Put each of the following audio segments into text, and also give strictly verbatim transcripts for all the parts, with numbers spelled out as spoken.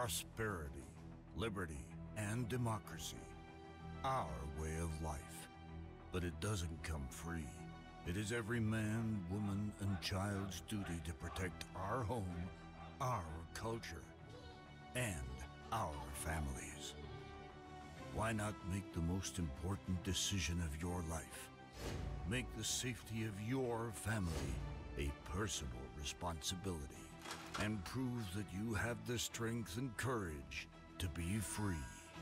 prosperity, liberty, and democracy. Our way of life. But it doesn't come free. It is every man, woman, and child's duty to protect our home, our culture, and our families. Why not make the most important decision of your life? Make the safety of your family a personal responsibility, and prove that you have the strength and courage to be free.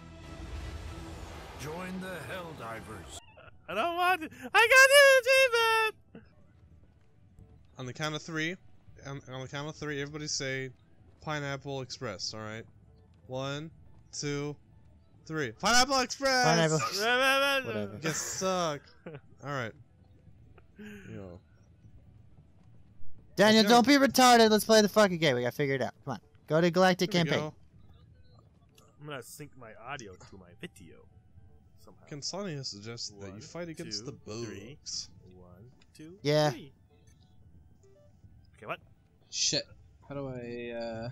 Join the Helldivers. I don't want it. I got the achievement! On the count of three, on, on the count of three, everybody say Pineapple Express, alright? One, two, three. Pineapple Express! Pineapple. Whatever. Whatever. You suck. Alright. Yo. Daniel, Let's go. don't be retarded. Let's play the fucking game. We gotta figure it out. Come on. Go to Galactic Here we Campaign. go. I'm gonna sync my audio to my video somehow. Consonia suggests that One, you fight against two, the three. bugs. One, two, Yeah. three. Okay, what? Shit. How do I, uh...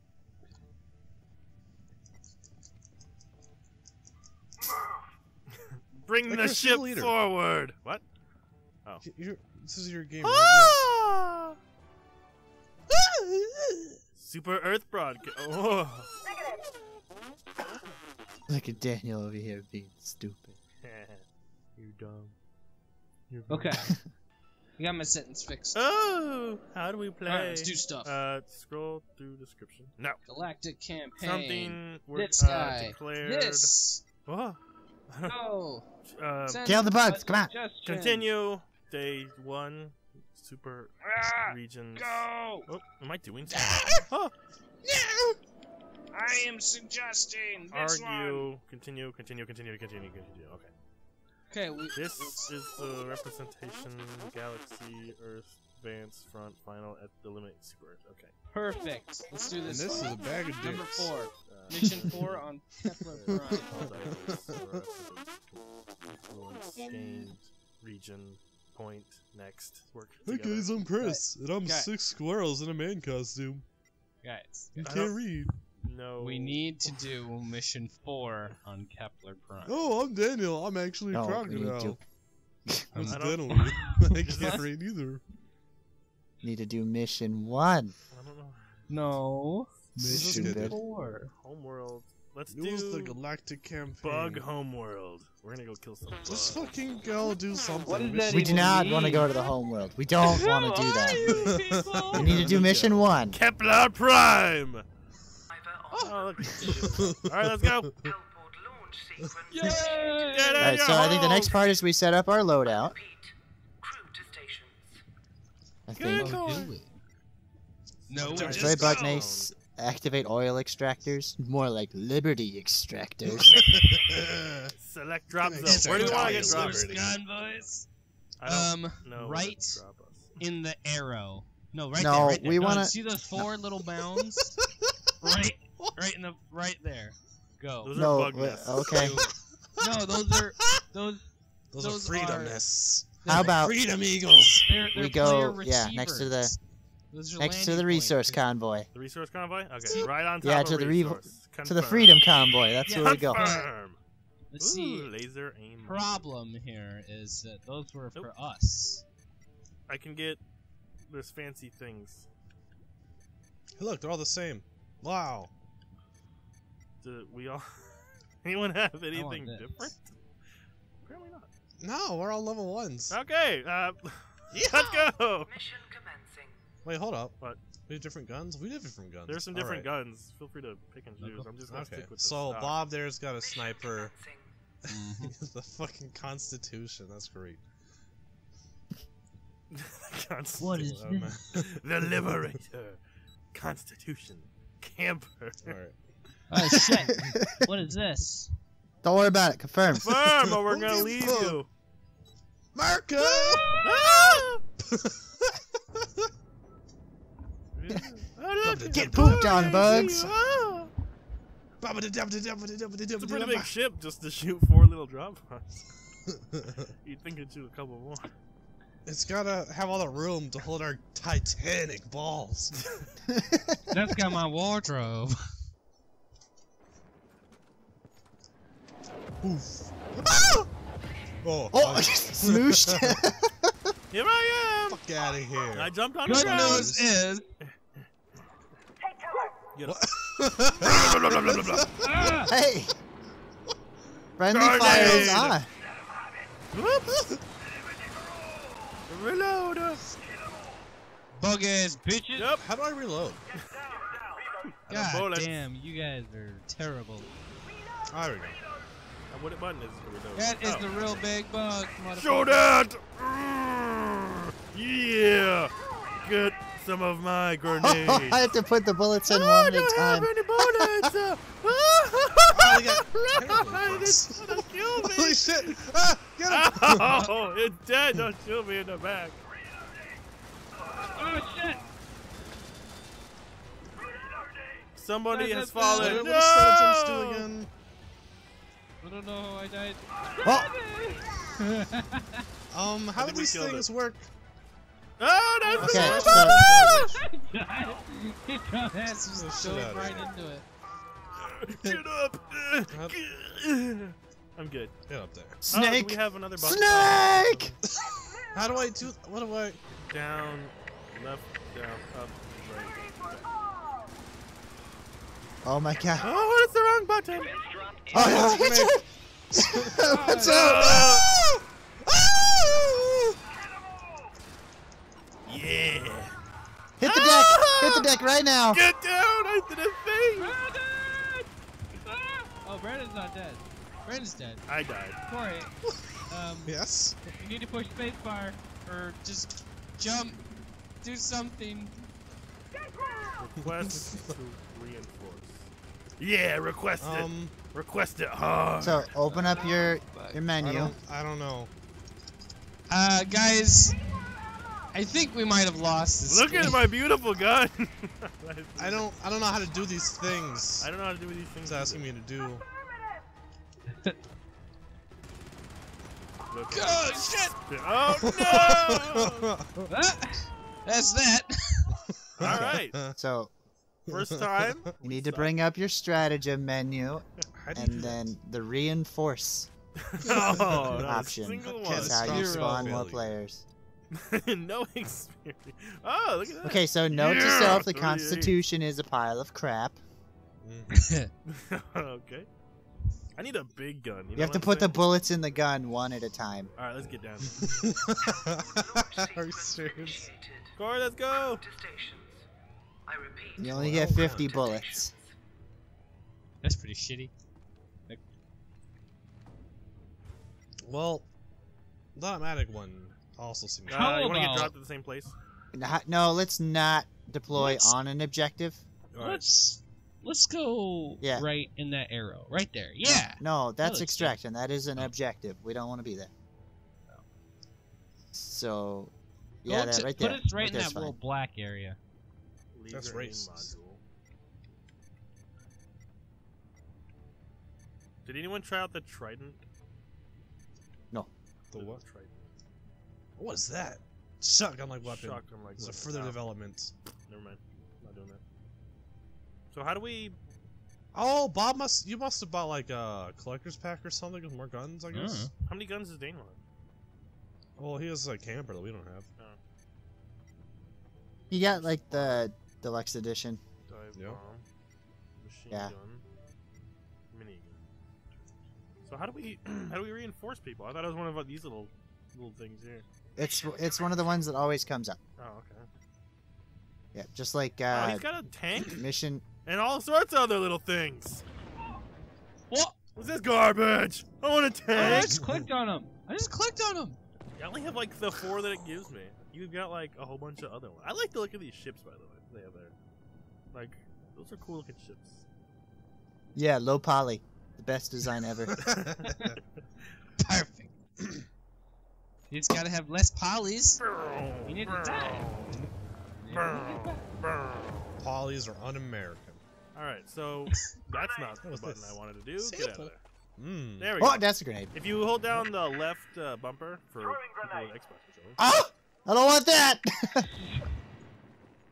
Bring Like the you're a ship leader. forward. What? Oh. Y- You're, this is your game, right? Ah! Super Earth broadcast. Oh. Look at Daniel over here being stupid. You're dumb. You're Okay. You got my sentence fixed. Oh, how do we play? Alright, let's do stuff. Uh, scroll through description. No. Galactic campaign. Something we're This uh, guy. declared. This. Oh. Go. uh, Send Kill the bugs, come on. suggestions. continue. Day one. Super Ah, regions. Go. Oh, am I doing something? Oh, I am suggesting this one. argue. Continue. Continue. Continue. Continue. Continue. Okay. Okay, we. This is the representation galaxy Earth advance front final at the limit super Earth. Okay. Perfect. Let's do And this. this one. is a bag of Number dicks. four. Uh, Mission four on Kepler Prime. Influence, gained, region, point, next. Work Hey together. guys, I'm Chris, and I'm Okay. six squirrels in a man costume. Guys, You I can't don't- read. No. we need to do mission four on Kepler Prime. Oh, I'm Daniel. I'm actually a No, we need crocodile. to, Coincidentally, I Is can't this- read either. need to do mission one. I don't know. No. Mission Stupid. Four. Homeworld. Let's It was the do Galactic Campaign. Bug Homeworld. We're gonna go kill some bugs. Just fucking go do something. What is that We Mission- do even not mean? want to go to the home world. We don't want to do that. that. We need to do mission one. Kepler Prime! Oh, look. Alright, let's go. Yay! Get in Alright, your so I think the next holes. part is we set up our loadout. I Good think. call. No, we Just Destroy just bug go. mace, activate oil extractors. More like liberty extractors. Select drop Can I zone. Where do we want to get extract dropped? oil? gun, boys. I don't Um, know where right to drop us. in the arrow. No, right No, there. Right there. we No, wanna- see those four little bounds. right, right in the right there. Go. Those No, are bug wait, nests. okay. No, those are those. Those, Those are freedom are- nests. How about Freedom Eagles? They're, they're we go, player yeah, next to the receivers. Those are next to the landing resource points. convoy, The resource convoy? Okay, right on top Yeah, of to the re- resource. to the Confirm. freedom convoy. That's Yeah. where we go. Confirm. Let's Ooh, see. laser aim. Problem here is that those were Nope. for us. I can get this fancy things. Hey, look, they're all the same. Wow. Do we all? Anyone have anything this. different? Apparently not. No, we're all level ones. Okay, uh, Yeah. let's go. Mission commencing. Wait, hold up. What? We have different guns? We have different guns. There's some All different right. guns. Feel free to pick and choose. I'm just gonna Okay, stick with this. so stock. Bob there's got a Mission sniper. commencing. The fucking Constitution, that's great. Constitution. What is Um, The Liberator. Constitution. Camper. Alright. Oh shit! What is this? Don't worry about it. Confirm. Firm, or we're Who gonna gives leave fuck? you. Marco! Ah! Oh, look, Get it's pooped a on, big bugs. ship. Ah! It's a It's pretty big ship just to shoot four little drop pods. You'd think it'd shoot a couple more. It's gotta have all the room to hold our titanic balls. That's got my wardrobe. Oof. Ah! Oh, Oh, smooshed. Here I am! fuck out of here. I jumped on the Good ground. news is, Get up. ah, Hey. Friendly Grenade! fire is on. Whoops. Reload. bug ass bitches. Yep. How do I reload? God bullets. damn, you guys are terrible. Oh, there we go. Uh, What button is it? Reload? That is Oh. the real big bug, motherfucker. Show that! Mm, yeah! Get some of my grenades. I have to put the bullets in Oh, one I at a don't time. have any bullets! Uh, Oh, they got terrible Run! bullets. It's gonna kill me! Holy shit! Ah, get him! Oh, it's dead! Don't shoot me in the back. Oh shit! Somebody has That's- What fallen. what does stratagems do No! again? I don't know how I died. Oh, Um, how do think we these killed things it. work? Oh, that's Okay, the so- He dumbass just the shit dove out of right here. into it. Get up! Up. I'm good. Get up there. Oh, do snake! we have another button? Snake! How do I do? What do I? Down, left, down, up, right. Oh my god. Oh, it's the wrong button! Oh no, it's Grenade. What's Oh! up? Ah! Yeah! Hit the deck! Hit the deck right now! Get down! I did a thing! Oh, Brandon's not dead. Brandon's dead. I died. Corey, um, Yes. you need to push spacebar or just jump, do something. Request to reinforce. Yeah, request it. Um, Request it hard. So open up your your I menu. don't. I don't know. Uh, guys, I think we might have lost this. Look game. at my beautiful gun. I don't. I don't know how to do these things. I don't know how to do these things. It's asking me to do. Look Oh at shit! it. Oh no! Ah, that's that. All right. So First time. you need to bring up your stratagem menu How do you do and that? then the reinforce oh, not a option. single Okay, one. That's how you Zero spawn more failure. players. no experience. Oh, look at that. Okay, so note to Yeah, self: the thirty-eight. Constitution is a pile of crap. Mm. okay. I need a big gun. You, You know have to what I'm put the saying? bullets in the gun one at a time. All right, let's get down. Are you serious? Corey, let's go. To stations. I repeat. You only Well, get fifty to bullets. stations. That's pretty shitty. Well, the automatic one also seems. Uh, How you want to get about- dropped at the same place? Nah- No, let's not deploy Let's- on an objective. All right. Let's let's go Yeah. right in that arrow, right there. Yeah. No, that's let's do it. extraction. That is an Oh. objective. We don't want to be there. So, yeah, Go that to- right put there. us right in there's that fine. little black area. That's Laser aim racist. module. Did anyone try out the Trident? The what? Trident. What is that? Shotgun-like weapon. Shotgun like It's a weapon. further Oh, development. Never mind. Not doing that. So how do we? Oh, Bob must. You must have bought like a collector's pack or something with more guns, I guess. Mm. How many guns does Dane want? Well, he has a camper that we don't have. You got like the deluxe edition. Dive Yeah. bomb, machine Yeah. gun, minigun. So how do we how do we reinforce people? I thought it was one of these little little things here. It's it's one of the ones that always comes up. Oh, okay. Yeah, just like oh, uh, he's got a tank mission. and all sorts of other little things. What? What's this garbage? I want a I tank. just clicked on him. I just clicked on him. I only have like the four that it gives me. You've got like a whole bunch of other ones. I like to look at these ships, by the way. They have there. Like, those are cool looking ships. Yeah, low poly, the best design ever. Perfect. You just gotta have less polys. You need to die. Polys are un-American. Alright, so that's not the What's button this? I wanted to do. Get out of Sample. there. Mmm. There we Oh, go. that's a grenade. If you hold down the left uh, bumper for people with Xbox controllers, Oh, I don't want that.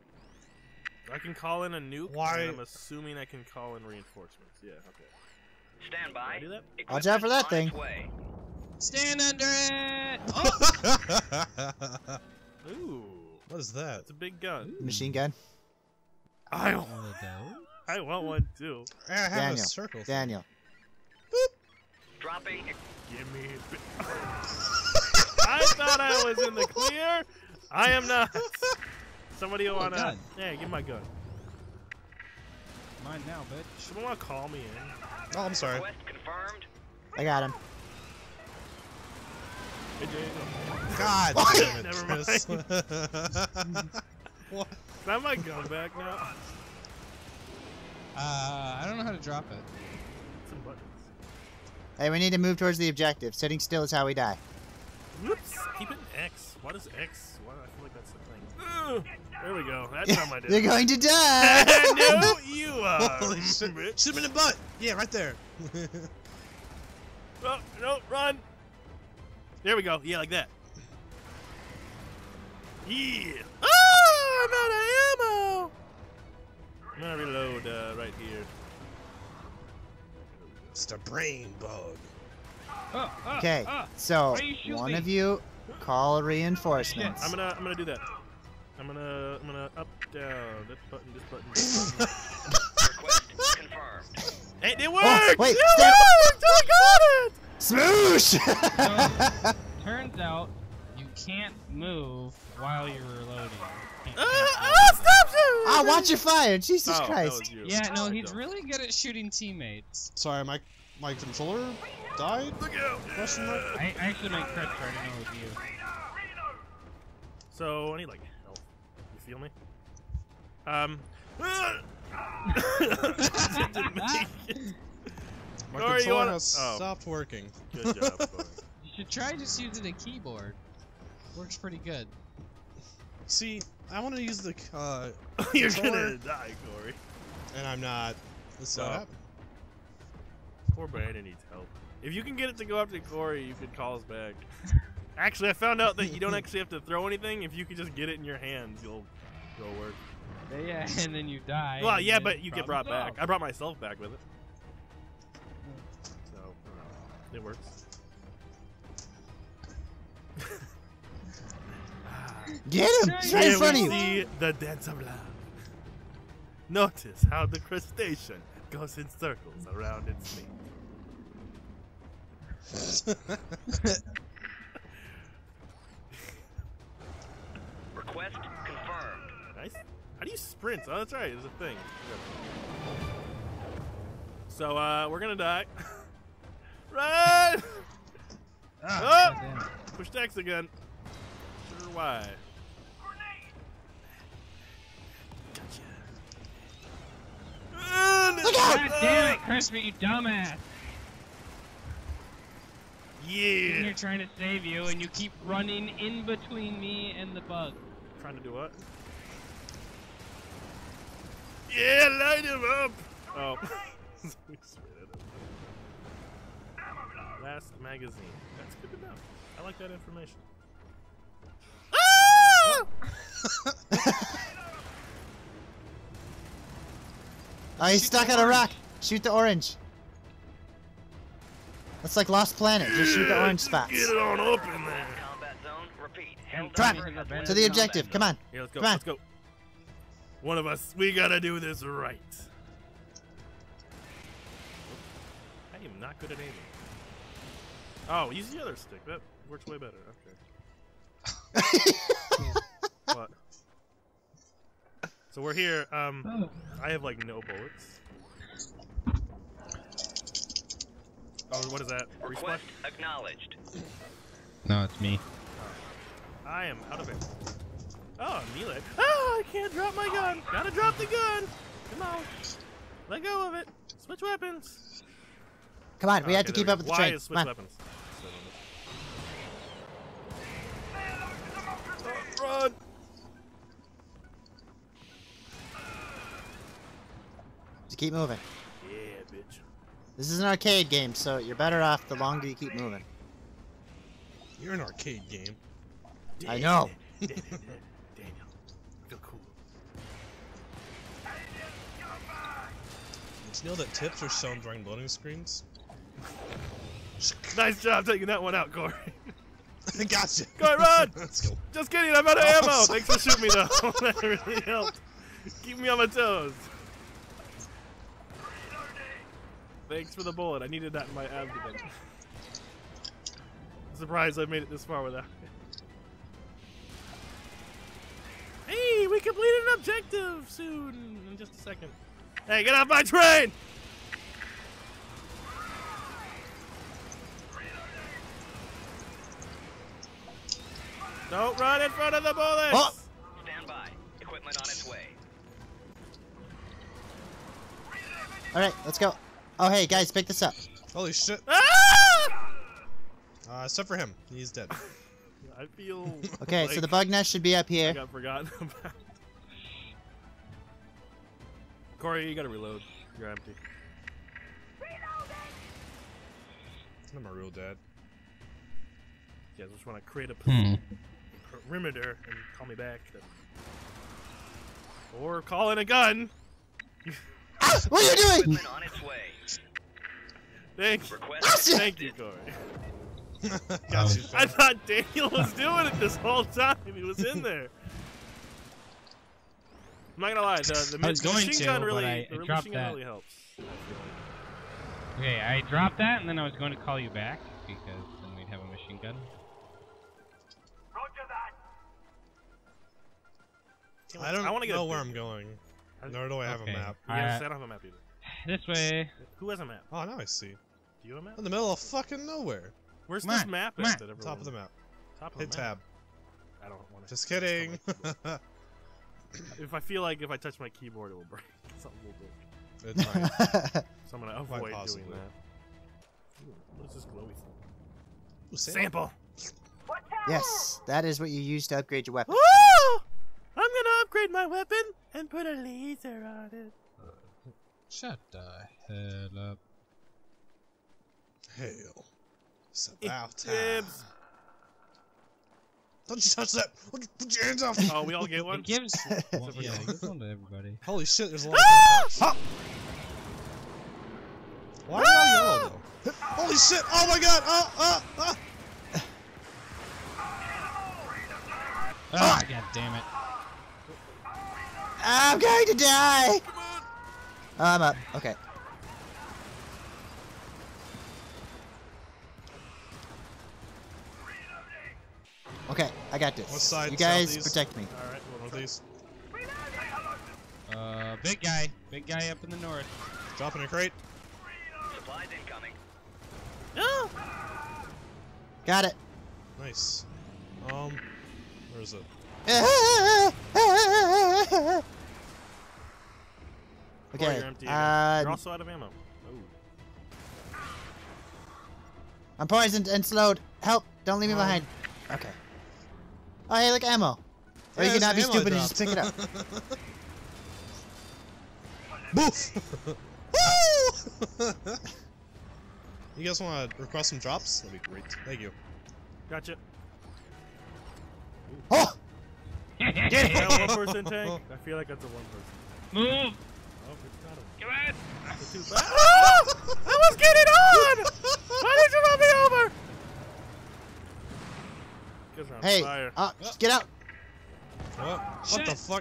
I can call in a nuke. Why- And I'm assuming I can call in reinforcements. Yeah, okay. Stand Can I by. do that? Watch out for that Equipment on thing. its way. Stand under it! Oh! Ooh, What is that? it's a big gun. Machine gun. I One of those? I want one too. I have a Daniel. circle. thing. Daniel. Dropping. Give me. A bit. I thought I was in the clear. I am not. Somebody Oh, wanna? gun. Yeah, give me my gun. Mine now, bitch. Someone wanna call me in? Oh, I'm sorry. Request confirmed. I got him. Hey, Jay. God What? damn it, Never Chris. mind. What? Can I have my gun back now? Uh, I don't know how to drop it. Some buttons. Hey, we need to move towards the objective. Sitting still is how we die. Whoops. Keep it in X. What is X? Why do I feel like that's the thing? Ugh. There we go. That's how I did. You're going to die. No, you are. Holy shit. bitch. Shoot him in the butt. Yeah, right there. Oh, no, run. There we go. Yeah, like that. Yeah. Oh, I'm out of ammo. I'm gonna reload uh, right here. It's the brain bug. Oh, oh, Okay, oh. so Why you shoot one me? of you call reinforcements. I'm gonna, I'm gonna do that. I'm gonna, I'm gonna up, down, this button, this button, this button. Request confirmed. Hey, it Oh, worked! wait, it stand- worked! I got it! Smoosh! So, turns out you can't move while you're reloading. You can't- Ah, can't ah, reload. stop you! Ah, watch your fire! Jesus Oh, that Christ! was you. Yeah, no, I he's don't. really good at shooting teammates. Sorry, my my controller died? Look out! Question mark? I, I actually made Chris try to know it was you. So, I need like help. You feel me? Um. Didn't make it. My Corey, you controller wanna- has oh. stopped working. Good job, Corey. You should try just using a keyboard. Works pretty good. See, I want to use the uh, You're Controller. gonna die, Corey. and I'm not. This is what No. happened. Poor Brandon needs help. If you can get it to go up to Corey, you can call us back. Actually, I found out that you don't actually have to throw anything. If you can just get it in your hands, you'll it'll work. Yeah, and then you die. Well, and yeah, then but you get brought problem back. solved. I brought myself back with it, so it works. Get him! He's right in Here front we of you! see the dance of love. Notice how the crustacean goes in circles around its mate. Request confirmed. Nice. How do you sprint? Oh, that's right. There's a thing. So, uh, we're gonna die. Run! Ah, Oh! goddamn it. Push X again. Sure why. Gotcha. Look out! God damn it, Crispy, you dumbass! Yeah. You're trying to save you, and you keep running in between me and the bug. Trying to do what? Yeah, light him up! Oh. Last magazine. That's good to know. I like that information. Ah! Oh, he's stuck on a rock. Shoot the orange. That's like Lost Planet. Just shoot the orange spots. Get it on up in there. Combat zone. Repeat. Held Come down on, for to the objective. Come on. Here, let's go. Come on. Let's go. One of us. We gotta do this right. I am not good at aiming. Oh, use the other stick. That works way better. Okay. What? So we're here. Um, I have like no bullets. Oh, what is that? Respawn? Request acknowledged. No, it's me. I am out of ammo. Oh, melee. Oh, I can't drop my gun. Gotta drop the gun. Come on. Let go of it. Switch weapons. Come on, we Okay, have to there keep we up go. with the Why train. is switch Come on. weapons? Oh, run. Just keep moving. Yeah, bitch. This is an arcade game, so you're better off the longer you keep moving. You're an arcade game. I know. Daniel, I feel cool. Do you know that tips are shown during loading screens? Nice job taking that one out, Corey. Gotcha. Corey, run! Let's go. Just kidding, I'm out of Oh, ammo. sorry. Thanks for shooting me, though. That really helped. Keep me on my toes. Thanks for the bullet. I needed that in my abdomen. I'm surprised I made it this far without it. Hey, we completed an objective soon. In just a second. Hey, get off my train! Don't run in front of the bullets! Oh! Stand by. Equipment on its way. All right, let's go. Oh, hey guys, pick this up. Holy shit. Ah! Uh, except for him. He's dead. I feel. Okay, like so the bug nest should be up I here. got forgotten about. Corey, you gotta reload. You're empty. I'm a real dad. Yeah, I just want to create a Hmm. perimeter and call me back. Or call in a gun. Ah, what are you doing? Equipment on its way. Thanks. Request Thank you, Corey. Got you, I fam. thought Daniel was doing it this whole time. He was in there. I'm not gonna lie. The, the I was mi- going machine to, gun but really, I- the I dropped machine gun that. really helps. I feel like. Okay, I dropped that, and then I was going to call you back because then we'd have a machine gun. I don't I wanna get a know where big- I'm going. I- Nor do I have Okay. a map. Yes, I- I don't have a map either. This way. Who has a map? Oh, now I see. Do you have a map? In the middle of fucking nowhere. Where's Come this on, map come at on. that everyone? Top of the map. Top of Hit the map. tab. I don't want to. Just kidding. If I feel like if I touch my keyboard, it will break. Something will break. It's fine. So I'm gonna Quite avoid possibly. doing that. Ooh, what is this glowy thing? Ooh, Sample. Yes, that is what you use to upgrade your weapon. Woo! I'm gonna upgrade my weapon and put a laser on it. Shut the hell up. Hell. It's about time. Dibs. Don't you touch that! Put your hands off! Oh, we all get one. It gives. Well, yeah, it gives one to everybody. Holy shit, there's a lot of contacts. Why are they all yellow though? Holy shit! Oh my god! Oh, oh, oh! Ah, god damn it. I'm going to die. Oh, I'm up. Okay. Okay, I got this. What side, you guys southeast? protect me. All right. One of these. Uh, big guy. Big guy up in the north. Dropping a crate. Supplies incoming. No. Got it. Nice. Um, where is it? Corey, Okay. you're empty again. Uh, You're also out of ammo. Oh. I'm poisoned and slowed. Help! Don't leave me Um, behind. Okay. Oh, hey, look, ammo. Or you Yeah, can not be there's ammo I stupid and just pick it up. Boof! Woo! You guys want to request some drops? That'd be great. Thank you. Gotcha. Oh! Is that a one person tank? I feel like that's a one person. Move! Oh, it's not a. Come on! It's a two. Oh! I was getting on! Why did you run me over? Guess we're on Hey, fire. uh, get out. What? What Shit. the fuck?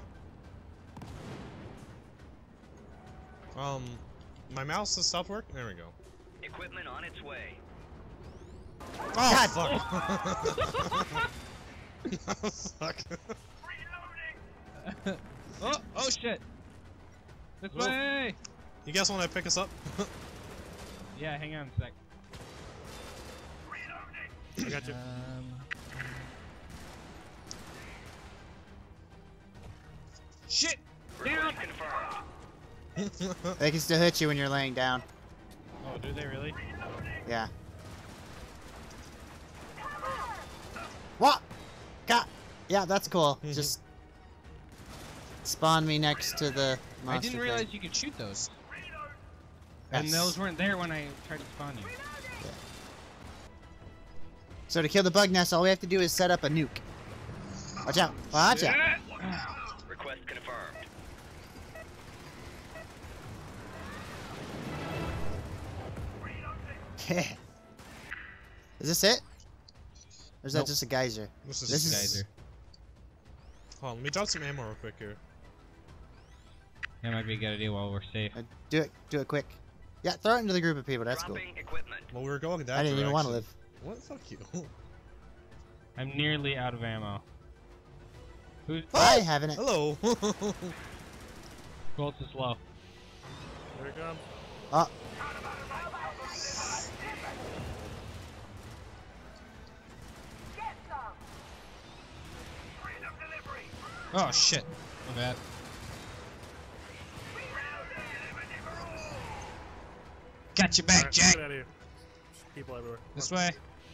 Um, my mouse has stopped working? There we go. Equipment on its way. Oh, God. fuck. Oh, fuck. Oh, oh shit! This Whoa. way! You guys want to pick us up? Yeah, hang on a sec. I got you. Um, shit! Down! Request confirmed. They can still hit you when you're laying down. Oh, do they really? Yeah. What? Got. Yeah, that's cool. Just spawn me next to the monster I didn't thing. realize you could shoot those. And Yes. those weren't there when I tried to spawn you. So to kill the bug nest, all we have to do is set up a nuke. Watch out! Watch out! Request confirmed. Okay. Is this it? Or is that Nope. just a geyser? This is This is- Geyser. Hold on, let me drop some ammo real quick here. That might be a good idea while we're safe. Uh, do it. Do it quick. Yeah, throw it into the group of people. That's cool. Dropping equipment. Well, we were going that I didn't even want to direction. live. What? Fuck you. I'm nearly out of ammo. Who's I haven't. It. Hello. Bolts is low? Here it comes. Oh, Oh shit. My bad. Got your back, Alright, Jack. Get out of here. People everywhere. This way.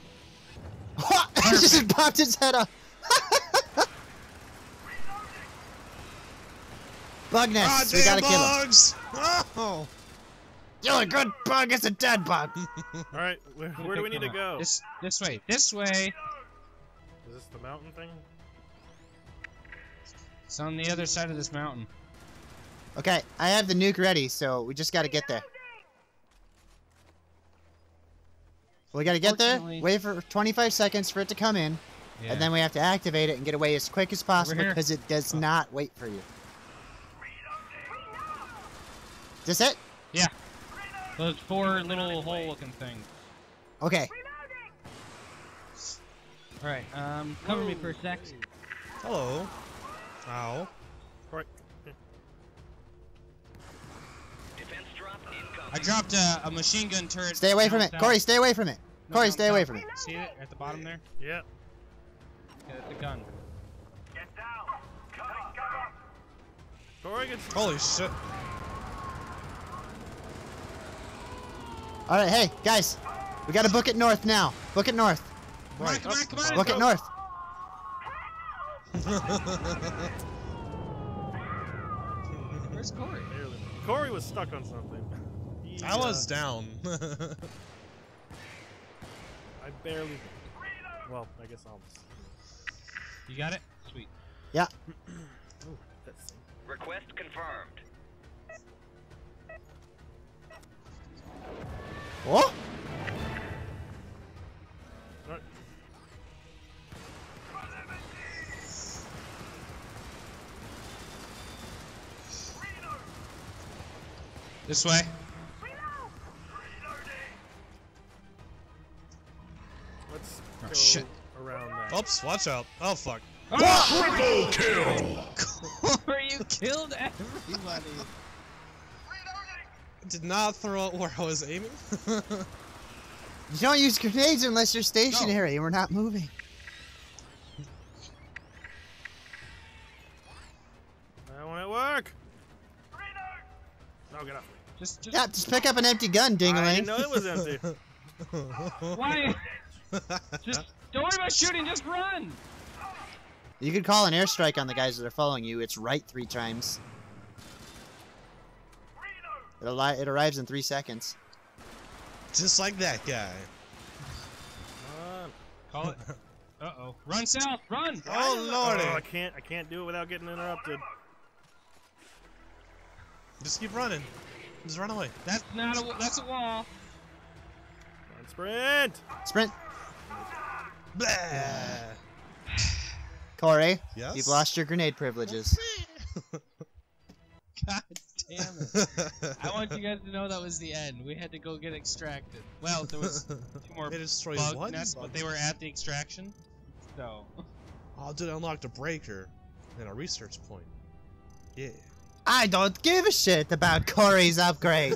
he just popped his head up. Bug Ah, nest. we damn gotta kill him. bugs! Oh. You're a good bug. It's a dead bug. Alright, where, where do we need to go? This this way. This way. Is this the mountain thing? It's on the other side of this mountain. Okay, I have the nuke ready, so we just gotta get there. We gotta get there, Fortunately- wait for twenty-five seconds for it to come in, Yeah. and then we have to activate it and get away as quick as possible here. because it does Oh. not wait for you. Is this it? Yeah. Those four little hole-looking things. Okay. All right. Um, cover me for a sec. Hello. Ow. Right. Defense drop incoming. I dropped a, a machine gun turret. Stay away from Down it. south. Corey, stay away from it. No, Corey, down stay away south. from it. See it at the bottom there? Yeah. Yeah, that's a gun. Corey gets. Holy shit. All right, hey guys, we gotta book it north now. Book it north. Come on, come on, come on. Book it north. Where's Corey? Barely. Corey was stuck on something. He, I was uh, down. I barely. Well, I guess almost. You got it? Sweet. Yeah. Ooh, that's. Request confirmed. Oh. Alright. This way. Let's Oh, go shit. around that. Oops, watch out. Oh, fuck. Corey, you killed everybody. Did not throw it where I was aiming. You don't use grenades unless you're stationary and we're not moving. That won't work. No, get off. Just, just. Yeah, just pick up an empty gun, I didn't Dingaling. know it was empty. Why? Just don't worry about shooting. Just run. You could call an airstrike on the guys that are following you. It's right three times. It, alli it arrives in three seconds. Just like that guy. Come on. Call it. Uh oh. Run south. Run. Oh, lordy. Oh, I can't. I can't do it without getting interrupted. Just keep running. Just run away. That's not a. That's a wall. Come on, sprint. Sprint. Blah. Corey, Yes? you've lost your grenade privileges. God damn it. I want you guys to know that was the end. We had to go get extracted. Well, there was two more It destroys bug one nests, but they were at the extraction. So. Oh, dude, I unlocked a breaker and a research point. Yeah. I don't give a shit about Corey's upgrade.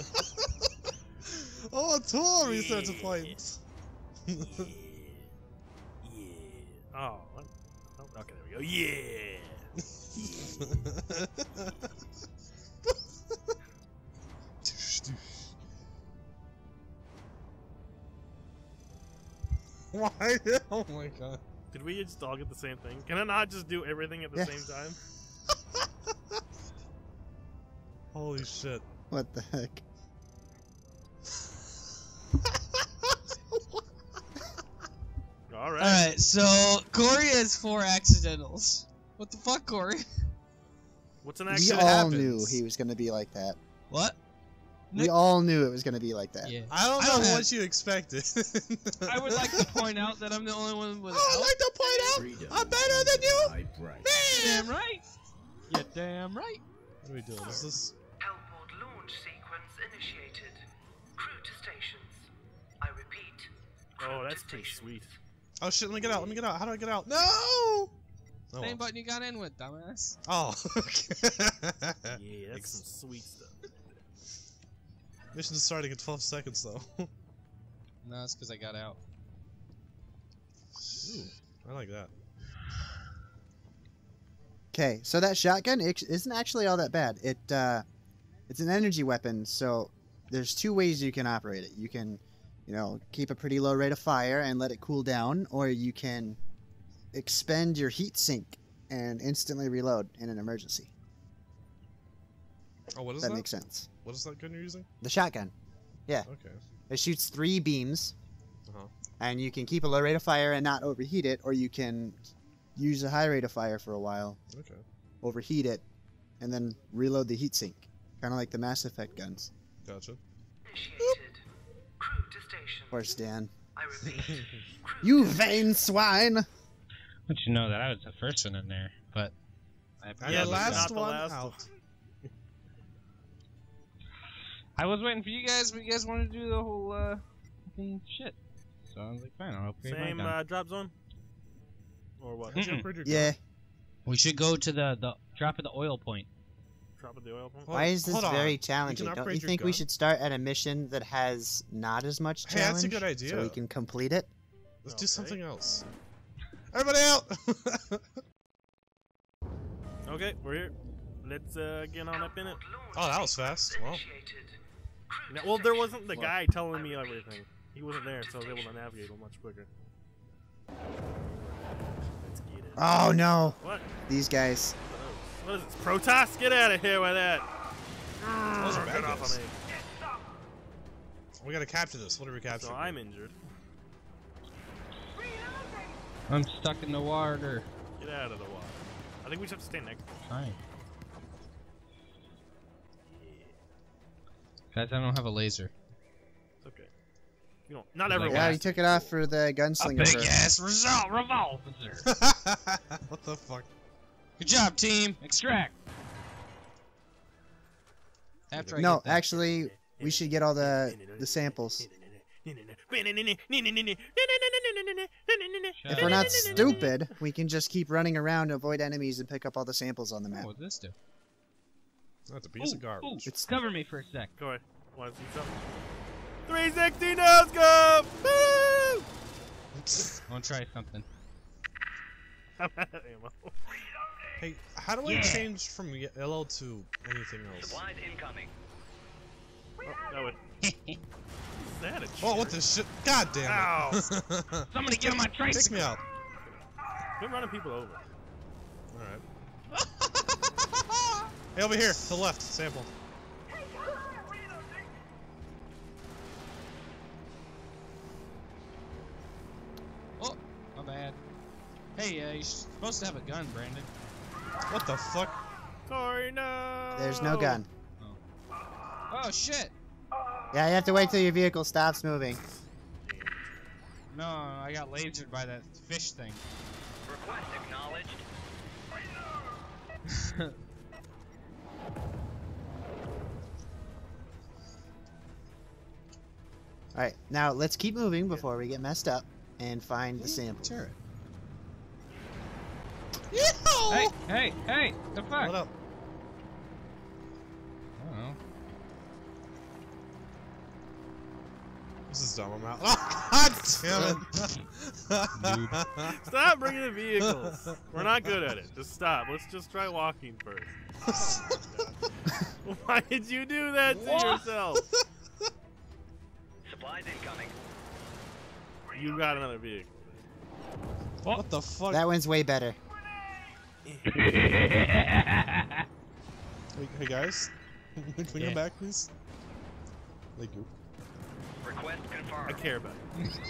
Oh, two research points. Oh. What? Oh, okay, there we go. Yeah. Why? Oh my god. Did we just all get the same thing? Can I not just do everything at the Yeah. same time? Holy shit. What the heck? All right. Alright, so Corey has four accidentals. What the fuck, Corey? What's an We accident? all happens. knew he was going to be like that. What? We all knew it was gonna be like that. Yeah. I don't I know don't have- what you expected. I would like to point out that I'm the only one with. I would like to point out I'm better than you. Damn right. Yeah, damn right. What are we doing? Is this? Hellport launch sequence initiated. Crew to stations. I repeat. Crew Oh, to that's pretty stations. sweet. Oh shit! Let me get out. Let me get out. How do I get out? No. Oh, Same well. button you got in with, dumbass. Oh. Yeah, that's some sweet stuff. Mission is starting in twelve seconds though. No, it's because I got out. Ooh, I like that. Okay, so that shotgun ex- isn't actually all that bad. It uh, it's an energy weapon, so there's two ways you can operate it. You can, you know, keep a pretty low rate of fire and let it cool down, or you can expend your heat sink and instantly reload in an emergency. Oh, what is That that? makes sense. What is that gun you're using? The shotgun, Okay. it shoots three beams, Uh-huh. and you can keep a low rate of fire and not overheat it, or you can use a high rate of fire for a while, Okay. overheat it, and then reload the heat sink, kind of like the Mass Effect guns. Gotcha. Initiated. Crew to station. Of course, Dan. I repeat. Crew You to vain swine! But you know that I was the first one in there, but I, And Yeah, the but last not the one last out. I was waiting for you guys, but you guys wanted to do the whole uh fucking shit. So I was like, fine, I'll upgrade Same my gun. uh, drop zone? Or what? How'd you Mm-mm. upgrade your Yeah. gun? We should go to the the drop of the oil point. Drop of the oil pump? Well, Why is this hold on. very You challenging? can Don't upgrade you your think we gun. should start at a mission that has not as much Hey, challenge? that's a good idea. So we can complete it? Let's Okay. do something else. Everybody out! Okay, we're here. Let's uh, get on up in it. Oh, that was fast. Well. Initiated. Crew No, to well, there stations. wasn't the guy telling me everything. He wasn't there, so I was able to navigate a little much quicker. Let's get it. Oh no! What? These guys. What is this? Protoss? Get out of here with that! Those are Get bad off guys. of me. We gotta capture this. What are we capturing? So I'm injured. I'm stuck in the water. Get out of the water. I think we should have to stay next. Fine. Guys, I don't have a laser. It's okay. You don't. Not Like everyone. Yeah, that. he took it off for the A gunslinger. big first. ass result revolver. What the fuck? Good job, team. Extract. After I No, get that. actually, we should get all the the samples. If we're not stupid, we can just keep running around, avoid enemies, and pick up all the samples on the map. What does this do? That's a piece of Ooh, garbage. ooh, cover me for a sec. Go ahead. Want to see something? three sixty no scope! Woo! I want to try something. I'm out of ammo. Hey, how do I Yeah. change from yellow to anything else? Supplies incoming. Oh, that would. That a Oh, what the shit? God damn Ow. it. Somebody get on my Take tricycle. me out. Quit running people over. Alright. Hey, over here, to the left, sample. Oh, my bad. Hey, uh, you're supposed to have a gun, Brandon. What the fuck? Sorry, no. There's no gun. Oh shit! Yeah, you have to wait till your vehicle stops moving. No, I got lasered by that fish thing. Request acknowledged. Alright, now let's keep moving before we get messed up and find the sample. Turret. Hey, hey, hey! The fuck? What up? I don't know. This is dumb, I'm out. Oh, God damn it! Stop bringing the vehicles. We're not good at it. Just stop. Let's just try walking first. Why did you do that to yourself? Supplies incoming. You got another vehicle. What the fuck? That one's way better. Hey, hey guys, can you Yeah. come back, please? Thank you. Request I confirmed. care about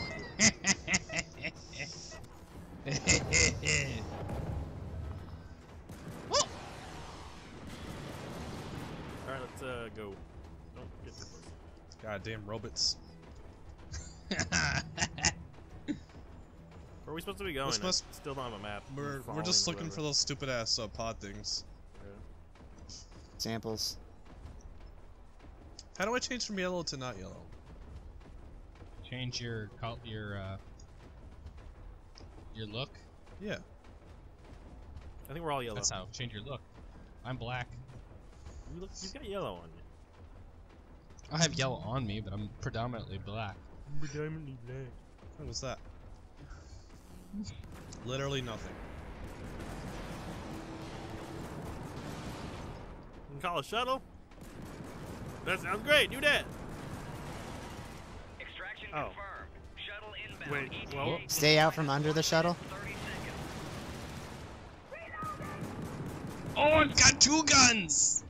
it. Alright, let's uh, go. Don't get this. Goddamn robots. Where are we supposed to be going? This must- I still don't have a map. We're we're just looking for those stupid ass uh, pod things. Samples. How do I change from yellow to not yellow? Change your col your uh your look. Yeah. I think we're all yellow. That's how. Change your look. I'm black. You look, you've got yellow on you. I have yellow on me, but I'm predominantly black. Predominantly black. What was that? Literally nothing. You can call a shuttle? That sounds great. Do that. Extraction Oh. confirmed. Shuttle inbound. Wait, E T A well- Stay out from under the shuttle. thirty seconds. Oh, it's got two guns!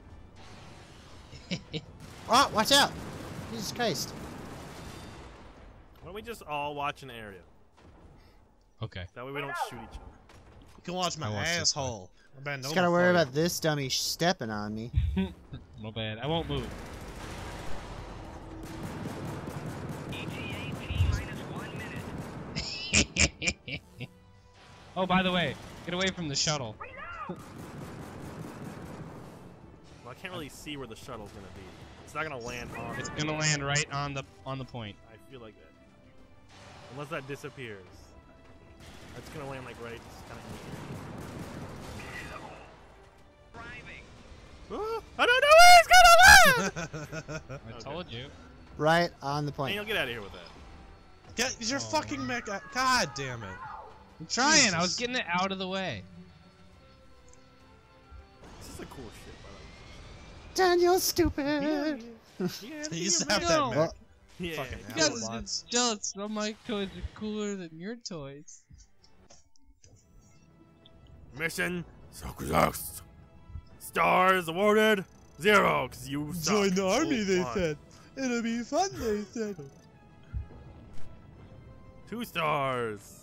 Oh, watch out! Jesus Christ. Why don't we just all watch an area? Okay. That way we don't shoot each other. You can watch my I watched this asshole. I bet Just no gotta one worry fight. about this dummy stepping on me. No bad. I won't move. E T A T minus one minute. Oh, by the way, get away from the shuttle. Well, I can't really see where the shuttle's gonna be. It's not gonna land on. It's gonna land right on the on the point. I feel like that. Unless that disappears. It's gonna land like right kind Driving. of. Oh, I don't know where it's gonna land. I Okay. told you. Right on the point. Daniel, get out of here with that. Get your Oh. fucking mech. God damn it. I'm trying. I was Jesus. getting it out of the way. This is a cool shit, by Daniel's stupid. the way. Yeah, He used to yeah, have No. that Well, mech. yeah. Fucking You hell. guys Autobots. are just jealous. All my toys are cooler than your toys. Mission success. Stars awarded zero because you suck. Join the army, Oh, they fun. said. It'll be fun, they said. Two stars.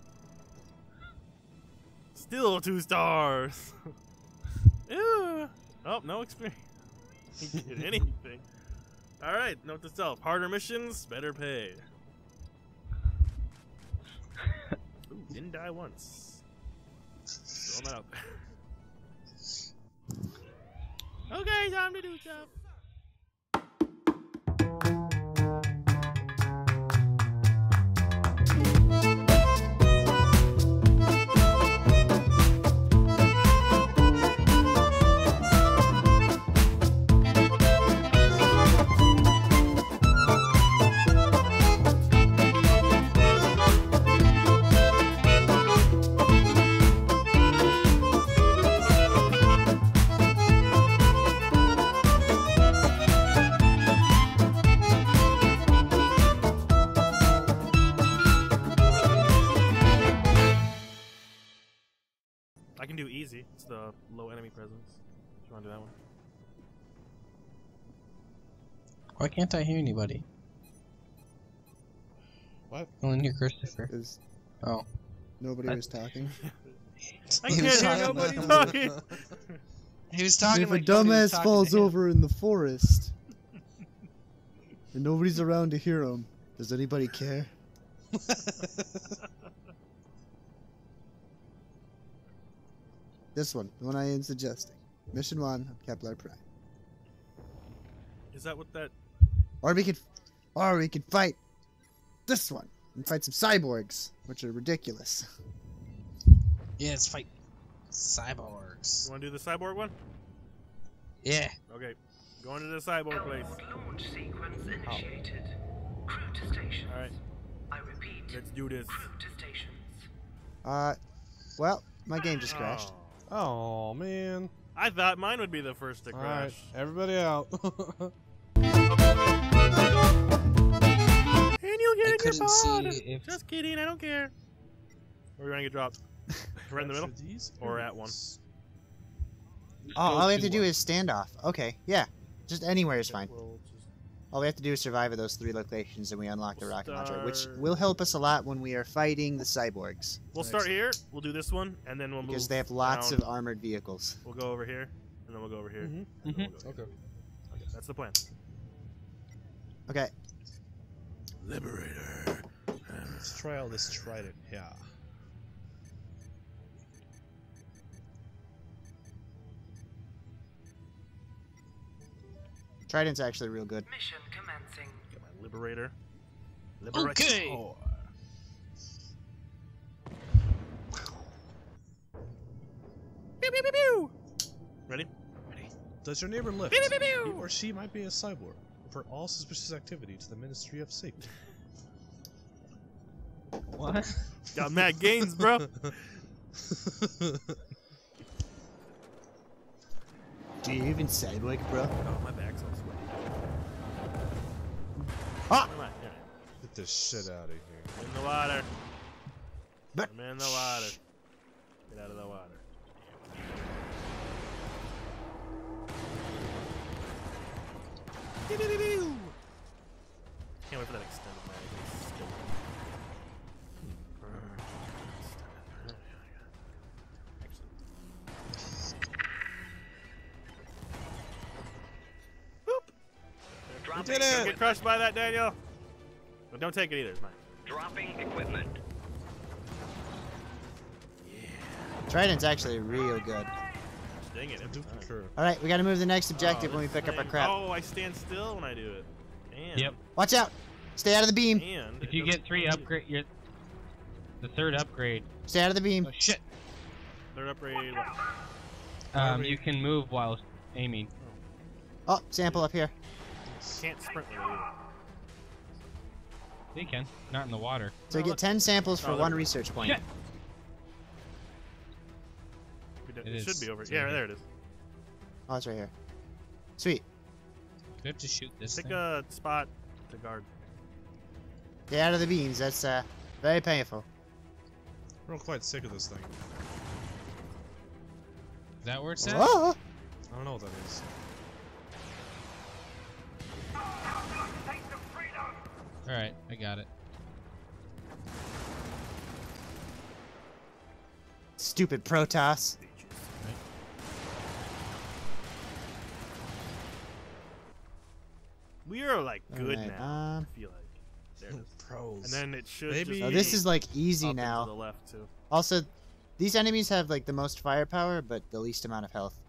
Still two stars. Ew. Oh, no experience. Didn't get anything. Alright, note to self. Harder missions, better pay. Ooh, didn't die once. Throw that out there. Okay, time to do stuff. I can do easy. It's the low enemy presence. You want to do that one? Why can't I hear anybody? What? I can hear Christopher. Because Oh. nobody was talking. I He can't was hear talking nobody about- talking. He was talking if like a nobody was dumbass talking falls to him. over in the forest and nobody's around to hear him, does anybody care? This one, the one I am suggesting. Mission one of Kepler Prime. Is that what that? Or we could, or we could fight this one and fight some cyborgs, which are ridiculous. Yeah, let's fight cyborgs. You want to do the cyborg one? Yeah. Okay, going to the cyborg place. Downward launch sequence initiated. Crew to stations. All right, I repeat. let's do this. Crew to stations. Uh, well, my game just crashed. Oh, Oh, man. I thought mine would be the first to Alright, crash. everybody out. And you'll get I in your couldn't pod. see if- Just kidding, I don't care. Where are you gonna get dropped? Right in the middle? These Or at one? Oh, all we have to do one. is standoff. Okay, yeah, just anywhere is fine. We'll just- All we have to do is survive at those three locations, and we unlock the We'll rocket launcher, which start- will help us a lot when we are fighting the cyborgs, We'll start here. We'll do this one, and then we'll move. because they have lots down. of armored vehicles. We'll go over here, and then we'll go over here. Mhm. and then we'll go Okay. here. Okay, that's the plan. Okay. Liberator. Let's try out this trident. Yeah. Trident's actually real good. Mission commencing. Got my liberator. Liberator. Okay. Oh. Pew, pew, pew, pew. Ready? Does your neighbor lift? Pew, pew, pew, He pew. or she might be a cyborg. For all suspicious activity to the Ministry of Safety. What? Got Matt Gaines, bro. Do you even cyborg, bro? Oh, my back's all sweaty. Ah! Come on, yeah. Get this shit out of here. I'm in the water. But- I'm in the water. Get out of the water. Pew, pew, pew, pew. Can't wait for that extended mag. It's still- Dropping, did it! Don't get crushed by that, Daniel. But don't take it either. It's mine. dropping equipment. Trident's actually real good. Dang it. I every do time. concur. All right, we got to move to the next objective Oh, when we this pick up our thing- crap. Oh, I stand still when I do it. And, Yep. Watch out! Stay out of the beam. And If it you doesn't get three need it. upgrade, you're the third upgrade. Stay out of the beam. Oh shit! Third upgrade. What? Um, you can move while aiming. Oh, sample up here. Can't sprint with it either. You can, not in the water. So you get ten samples for Oh, one there we go. research point. Shit! We don't- It It, is. should be over. It's Yeah, over there it is. Oh, it's right here. Sweet. Do we have to shoot this Pick thing? a spot to guard. Stay out of the beams. That's uh, very painful. I'm real quite sick of this thing. Is that where it's at? Whoa! I don't know what that is. Alright, I got it. Stupid Protoss. We are like good Alright, now. um, I feel like. There it is. Pros. And then it should Maybe- just Oh, be this is like easy up and now. To the left too. Also, these enemies have like the most firepower, but the least amount of health.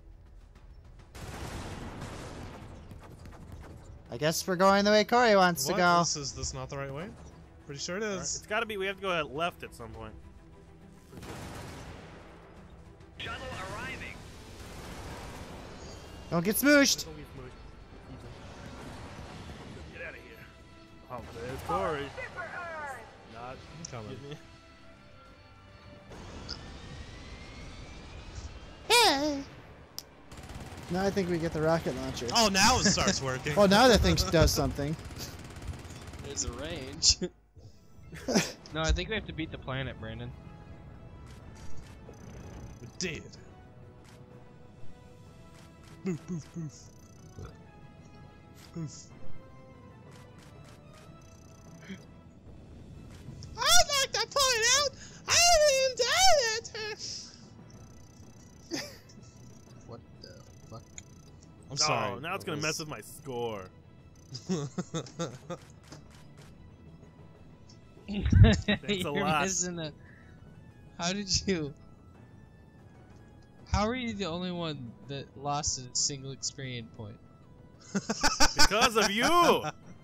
I guess we're going the way Corey wants What? to go. This is this not the right way? Pretty sure it Alright, is. It's got to be. We have to go at left at some point. Pretty sure. Shuttle arriving. Don't get smooshed. Don't get smooshed. Get out of here. Oh, there's Corey. Not I'm coming. getting me. Yeah. Now I think we get the rocket launcher. Oh, now it starts working. Oh, now that thing does something. There's a range. No, I think we have to beat the planet, Brandon. We did. Boof, boof, boof. Boof. I'd like to point out, I didn't do that. What the fuck? I'm sorry. Oh, now it's gonna mess with my score. You're lot. missing a. How did you? How are you the only one that lost a single experience point? Because of you!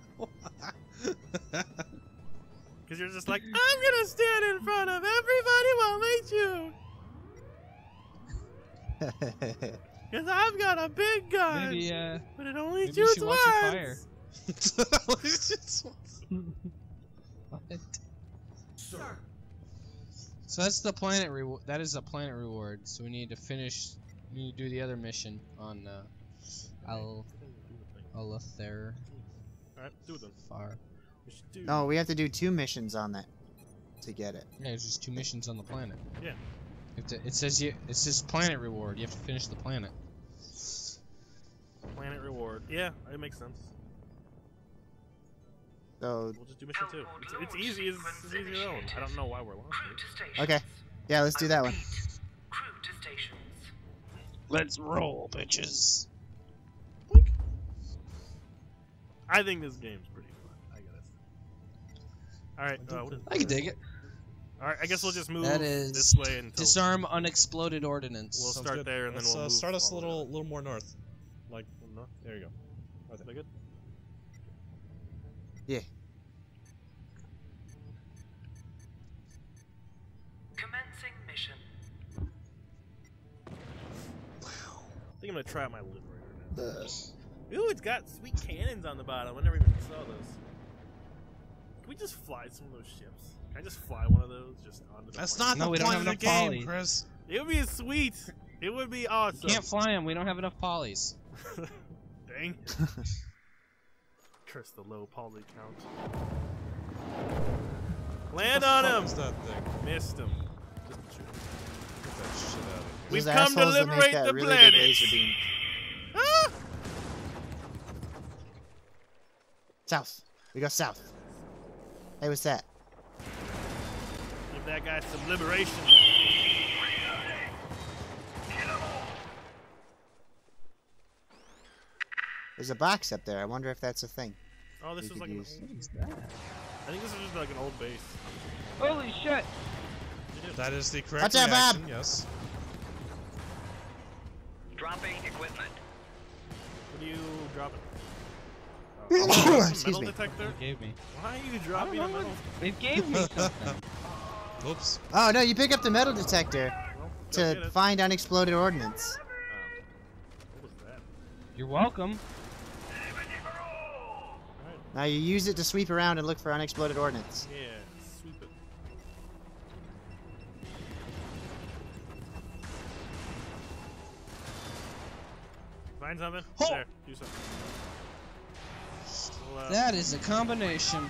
Because you're just like, I'm gonna stand in front of everybody while they shoot. Because I've got a big gun. Maybe, uh, but it only maybe you shoots should watch your fire. once. What? So that's the planet reward. That is a planet reward. So we need to finish. We need to do the other mission on uh, Al Alather Alright, do it then. Far. We should do- No, we have to do two missions on that to get it. Yeah, there's just two missions on the planet. Yeah. You have to, it says you. It says planet reward. You have to finish the planet. Planet reward. Yeah, it makes sense. So, We'll just do mission two. It's, it's easy as it's easy as own. I don't know why we're launching Crew it. to stations. okay. Yeah, let's do that one. Crew to stations. Let's roll, bitches. I think this game's pretty fun. I guess. All right. Uh, what is I can dig it. All right. I guess we'll just move That is this way until disarm unexploded ordnance. we'll Sounds start good. there, and then Let's, we'll uh, move start us a all the way little, up. little more north. Like, no, there you go. Right Is there. that good? Yeah. Commencing mission. I think I'm gonna try out my Liberator now. Ooh, it's got sweet cannons on the bottom. I never even saw those. Can we just fly some of those ships? Can I just fly one of those just onto the That's plane? not No, the we don't point have of the enough game, poly. Chris. It would be sweet. It would be awesome. Can't fly them. We don't have enough polys. Dang. Curse the low poly count. Land What on the fuck him. is that thing? Missed him. Just shoot him. Get that shit out of here. We've Those come to assholes that make liberate that the really planet. Good laser beam. Ah! South. We go south. Hey, what's that? Give that guy some liberation. There's a box up there. I wonder if that's a thing. Oh, this We is could like an use. old, What is that? I think this is just like an old base. Holy shit! That is the correct Watch out, Bob! reaction, yes. Dropping equipment. What are you dropping? Excuse Metal me. detector? It gave me. Why are you dropping a metal? It gave me something. Oops. Oh no, you pick up the metal detector Well, go get to it. find unexploded ordnance. Um, what was that? You're welcome. Alright. Now you use it to sweep around and look for unexploded ordnance. Yeah, sweep it. Find something? Oh! There, do something. We'll, uh, That is a combination.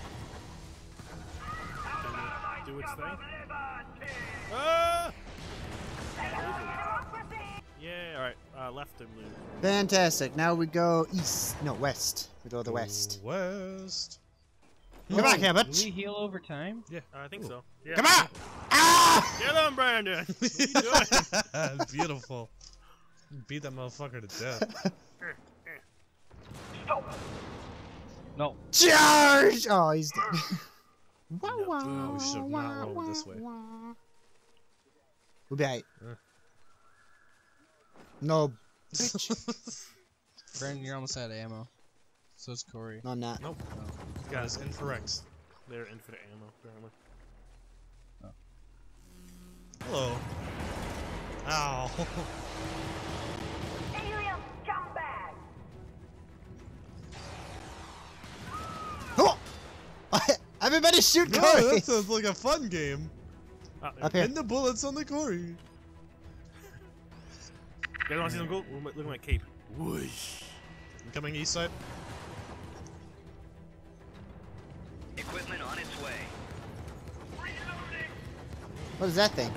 do its thing. Ah! Yeah, alright. Uh, left and blue. Fantastic. Now we go east. No, west. We go the west. West. Come on, Do Cabot. we heal over time? Uh, I think Ooh. so. Yeah. Come on! Ah! Get him, Brandon! What are you doing? Beautiful. Beat that motherfucker to death. No. Charge! Oh, he's dead. Oh, we should have not rolled this way. We'll be right. Uh. No, bitch. Brandon, you're almost out of ammo. So is Corey. No, I'm not. Nope. That is incorrect. They're infinite ammo, apparently. Hello. Ow. Oh! Everybody shoot No, Corey! that sounds like a fun game. Ah, there. Up here. Pin the bullets on the Corey. You guys want to see some cool? Look at my- look at my cape. Whoosh. I'm coming east side. Equipment on its way. What is that thing?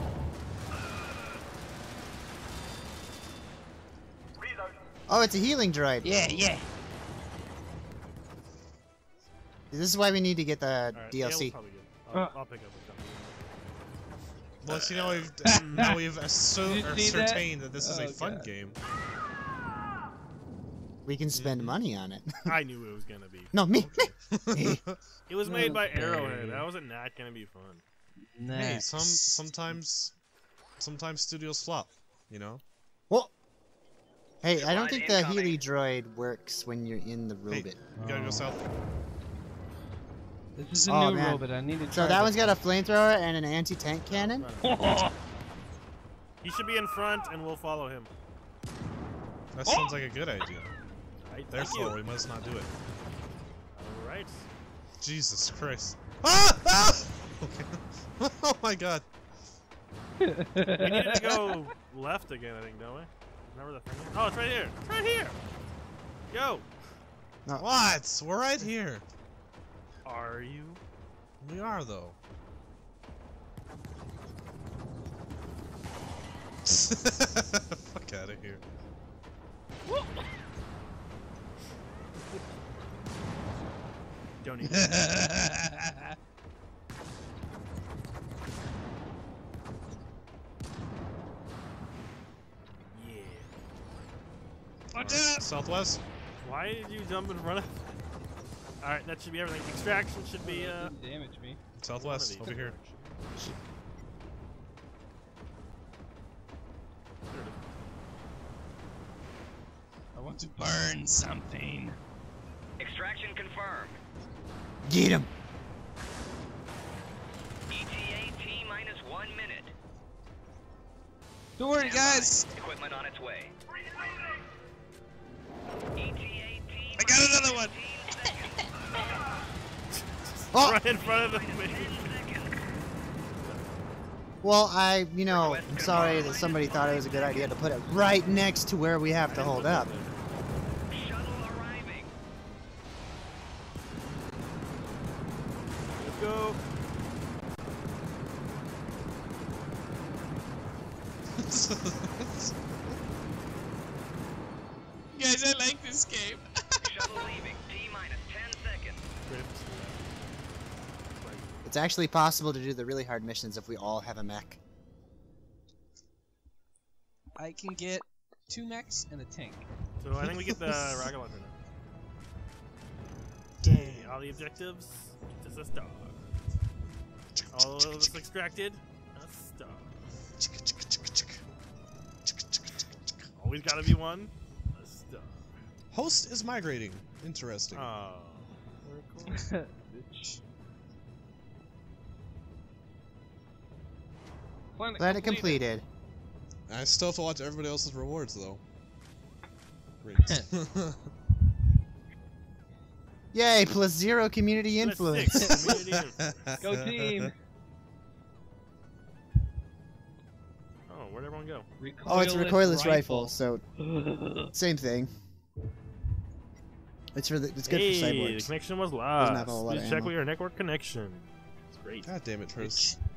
Oh, it's a healing droid. Yeah, yeah. This is why we need to get the Alright, D yeah, L we'll C. probably get it. I'll, Uh. I'll pick up a couple. Well, see, now we've now we've assu- Did you see that? ascertained that? this is a Oh, fun God. game. We can spend money on it. I knew it was gonna be. No, me. me. It was made by Okay. Arrowhead. How was it not gonna be fun? Hey, some Next. sometimes sometimes studios flop. You know. Well, hey, I don't Divide think the incoming. Healy droid works when you're in the Hey, robot. you gotta go Oh. south. This is a Oh, new man. robot. I need to try So that this. one's got a flamethrower and an anti-tank cannon. He should be in front, and we'll follow him. That sounds like a good idea. Right, thank Therefore, you. we must not do it. All right. Jesus Christ. Ah! Ah! Okay. Oh my God. We need to go left again, I think, don't we? Remember the thing? Oh, it's right here. It's right here. Yo. What? We're right here. Are you? We are though. Fuck out of here. Don't even. Yeah. Watch out! Southwest. Why did you jump in front of? Alright, that should be everything. Extraction should be, uh... Didn't damage me. Southwest, over here. I want to burn something. Extraction confirmed. Get him. E T A T minus one minute. Don't worry, Stand guys. by. Equipment on its way. E T A T I got another one. Oh! Right in front of the me. Well, I, you know, I'm sorry that somebody thought it was a good idea to put it right next to where we have to hold up. Shuttle arriving. Let's go. Guys, I like this game. Shuttle leaving. T minus ten seconds. It's actually possible to do the really hard missions if we all have a mech. I can get two mechs and a tank. So I think we get the rocket launcher now. Yay, all the objectives, just a star. All of us extracted, a star. Always gotta be one, a star. Host is migrating. Interesting. Oh, very cool. Planet, Planet completed. completed. I still have to watch everybody else's rewards, though. Great. Yay, plus zero community Plus influence. six, community influence. Go team. Oh, where'd everyone go? Oh, it's a recoilless rifle, rifle. so same thing. It's for the, it's good Hey, for the cyborgs. connection was Doesn't have lost. a whole lot Please of check ammo. with your network connection. It's great. God damn it, Tris.